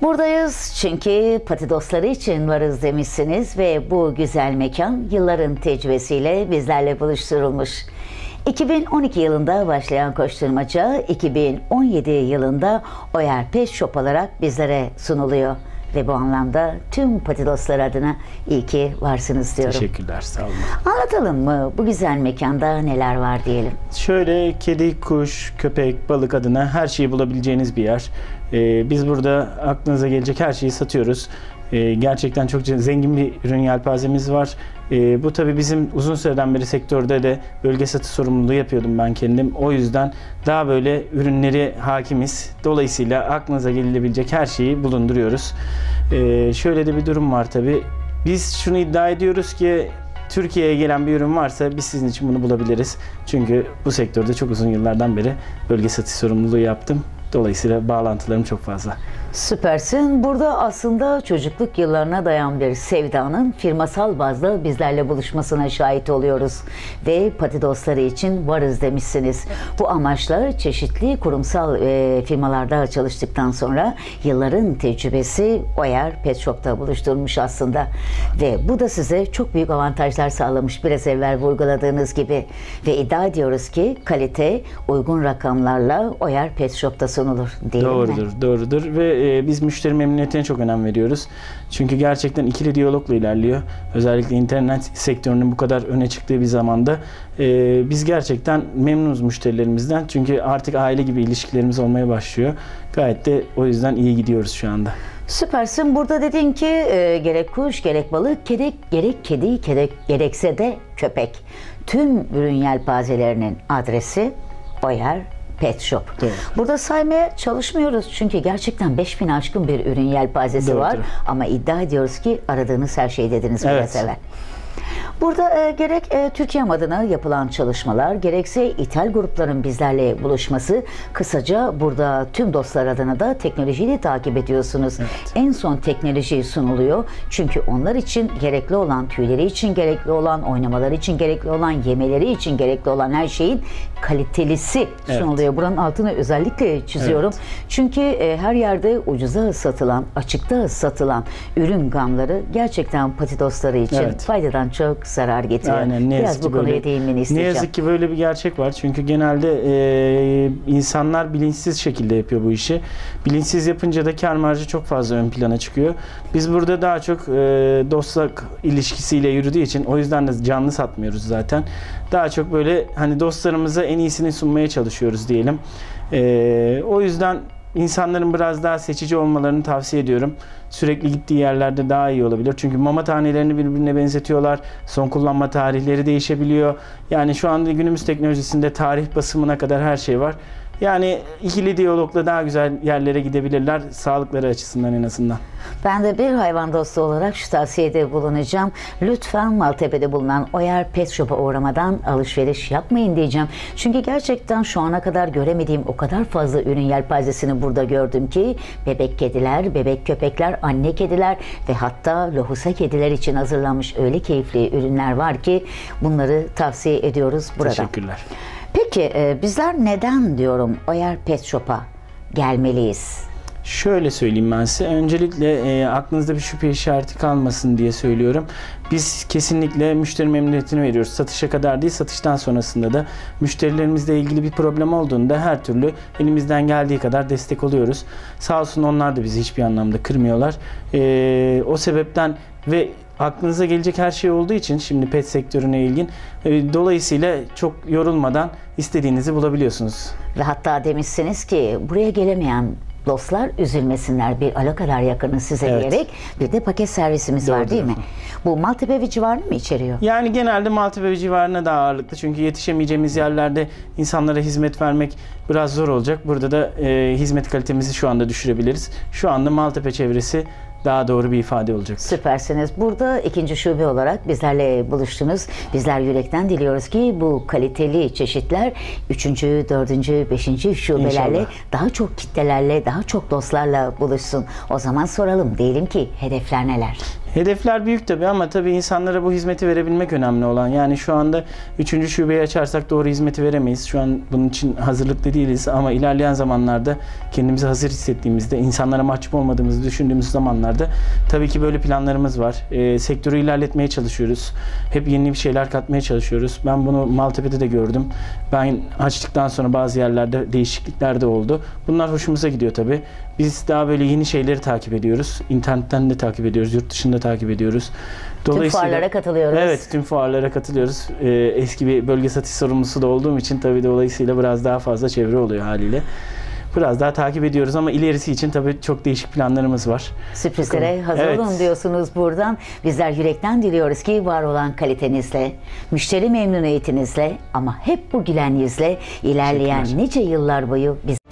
Buradayız çünkü pati dostları için varız demişsiniz ve bu güzel mekan yılların tecrübesiyle bizlerle buluşturulmuş. 2012 yılında başlayan koşturmaca 2017 yılında Oyer Pet Shop olarak bizlere sunuluyor. Ve bu anlamda tüm pati dostları adına iyi ki varsınız diyorum. Teşekkürler, sağ olun. Anlatalım mı bu güzel mekanda neler var diyelim. Şöyle kedi, kuş, köpek, balık adına her şeyi bulabileceğiniz bir yer. Biz burada aklınıza gelecek her şeyi satıyoruz. Gerçekten çok zengin bir ürün yelpazemiz var. Bu tabii bizim uzun süreden beri sektörde de bölge satış sorumluluğu yapıyordum ben kendim. O yüzden daha böyle ürünleri hakimiz. Dolayısıyla aklınıza gelebilecek her şeyi bulunduruyoruz. Şöyle de bir durum var tabii. Biz şunu iddia ediyoruz ki Türkiye'ye gelen bir ürün varsa biz sizin için bunu bulabiliriz. Çünkü bu sektörde çok uzun yıllardan beri bölge satış sorumluluğu yaptım. Dolayısıyla bağlantılarım çok fazla. Süpersin. Burada aslında çocukluk yıllarına dayan bir sevdanın firmasal bazda bizlerle buluşmasına şahit oluyoruz. Ve pati dostları için varız demişsiniz. Bu amaçla çeşitli kurumsal firmalarda çalıştıktan sonra yılların tecrübesi Oyer Pet Shop'ta buluşturmuş aslında. Ve bu da size çok büyük avantajlar sağlamış biraz evvel vurguladığınız gibi. Ve iddia ediyoruz ki kalite uygun rakamlarla Oyer Pet Shop'ta sunulur değil Doğrudur, mi? doğrudur ve biz müşteri memnuniyetine çok önem veriyoruz. Çünkü gerçekten ikili diyalogla ilerliyor. Özellikle internet sektörünün bu kadar öne çıktığı bir zamanda biz gerçekten memnunuz müşterilerimizden. Çünkü artık aile gibi ilişkilerimiz olmaya başlıyor. Gayet de o yüzden iyi gidiyoruz şu anda. Süpersin. Burada dedin ki gerek kuş, gerek balık, gerek kedi, gerekse de köpek. Tüm ürün yelpazelerinin adresi Oyer Pet Shop. Doğru. Burada saymaya çalışmıyoruz çünkü gerçekten 5000 aşkın bir ürün yelpazesi Doğrudur. var ama iddia ediyoruz ki aradığınız her şeyi dediniz biraz evvel. Burada gerek Türkiye adına yapılan çalışmalar, gerekse ithal grupların bizlerle buluşması, kısaca burada tüm dostlar adına da teknolojiyi de takip ediyorsunuz. Evet. En son teknoloji sunuluyor. Çünkü onlar için gerekli olan, tüyleri için gerekli olan, oynamaları için gerekli olan, yemeleri için gerekli olan her şeyin kalitelisi sunuluyor. Evet. Buranın altını özellikle çiziyorum. Evet. Çünkü her yerde ucuza satılan, açıkta satılan ürün gamları gerçekten pati dostları için Evet. faydadan çok zarar getiriyor. Aynen, ne Biraz yazık bu ki konuya böyle, değinmeni ne isteyeceğim. yazık ki böyle bir gerçek var. Çünkü genelde insanlar bilinçsiz şekilde yapıyor bu işi. Bilinçsiz yapınca da kar marjı çok fazla ön plana çıkıyor. Biz burada daha çok dostluk ilişkisiyle yürüdüğü için o yüzden de canlı satmıyoruz zaten. Daha çok böyle hani dostlarımıza en iyisini sunmaya çalışıyoruz diyelim. O yüzden İnsanların biraz daha seçici olmalarını tavsiye ediyorum. Sürekli gittiği yerlerde daha iyi olabilir. Çünkü mama tanelerini birbirine benzetiyorlar. Son kullanma tarihleri değişebiliyor. Yani şu anda günümüz teknolojisinde tarih basımına kadar her şey var. Yani ikili diyalogla daha güzel yerlere gidebilirler. Sağlıkları açısından en azından. Ben de bir hayvan dostu olarak şu tavsiyede bulunacağım. Lütfen Maltepe'de bulunan Oyer Pet Shop'a uğramadan alışveriş yapmayın diyeceğim. Çünkü gerçekten şu ana kadar göremediğim o kadar fazla ürün yelpazesini burada gördüm ki bebek kediler, bebek köpekler, anne kediler ve hatta lohusa kediler için hazırlanmış öyle keyifli ürünler var ki bunları tavsiye ediyoruz burada. Teşekkürler. Peki bizler neden diyorum Oyer Pet Shop'a gelmeliyiz? Şöyle söyleyeyim ben size. Öncelikle aklınızda bir şüphe işareti kalmasın diye söylüyorum. Biz kesinlikle müşteri memnuniyetini veriyoruz. Satışa kadar değil, satıştan sonrasında da müşterilerimizle ilgili bir problem olduğunda her türlü elimizden geldiği kadar destek oluyoruz. Sağ olsun onlar da bizi hiçbir anlamda kırmıyorlar. O sebepten ve aklınıza gelecek her şey olduğu için şimdi pet sektörüne ilgin dolayısıyla çok yorulmadan istediğinizi bulabiliyorsunuz. Ve hatta demişsiniz ki buraya gelemeyen dostlar üzülmesinler. Bir alo kadar yakını size Evet. diyerek bir de paket servisimiz var Doğrudur değil mi? efendim. Bu Maltepe ve civarını mı içeriyor? Yani genelde Maltepe ve civarına daha ağırlıklı. Çünkü yetişemeyeceğimiz yerlerde insanlara hizmet vermek biraz zor olacak. Burada da hizmet kalitemizi şu anda düşürebiliriz. Şu anda Maltepe çevresi daha doğru bir ifade olacaktır. Süpersiniz. Burada ikinci şube olarak bizlerle buluştunuz. Bizler yürekten diliyoruz ki bu kaliteli çeşitler 3. 4. 5. şubelerle İnşallah. daha çok kitlelerle, daha çok dostlarla buluşsun. O zaman soralım. Diyelim ki hedefler neler? Hedefler büyük tabii ama tabii insanlara bu hizmeti verebilmek önemli olan. Yani şu anda 3. şubeyi açarsak doğru hizmeti veremeyiz. Şu an bunun için hazırlıklı değiliz ama ilerleyen zamanlarda kendimizi hazır hissettiğimizde, insanlara mahcup olmadığımızı düşündüğümüz zamanlarda tabii ki böyle planlarımız var. Sektörü ilerletmeye çalışıyoruz. Hep yeni bir şeyler katmaya çalışıyoruz. Ben bunu Maltepe'de de gördüm. Ben açtıktan sonra bazı yerlerde değişiklikler de oldu. Bunlar hoşumuza gidiyor tabii. Biz daha böyle yeni şeyleri takip ediyoruz. İnternetten de takip ediyoruz, yurt dışında takip ediyoruz. Tüm fuarlara katılıyoruz. Evet, tüm fuarlara katılıyoruz. Eski bir bölge satış sorumlusu da olduğum için tabii dolayısıyla biraz daha fazla çevre oluyor haliyle. Biraz daha takip ediyoruz ama ilerisi için tabii çok değişik planlarımız var. Sürprizlere hazır olun diyorsunuz buradan. Bizler yürekten diliyoruz ki var olan kalitenizle, müşteri memnuniyetinizle ama hep bu gülen yüzle ilerleyen nice yıllar boyu biz